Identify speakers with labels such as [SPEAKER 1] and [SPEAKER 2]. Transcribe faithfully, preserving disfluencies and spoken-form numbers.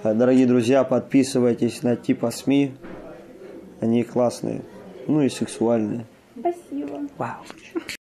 [SPEAKER 1] Дорогие друзья, подписывайтесь на Типа СМИ. Они классные. Ну и сексуальные.
[SPEAKER 2] Спасибо.
[SPEAKER 1] Вау.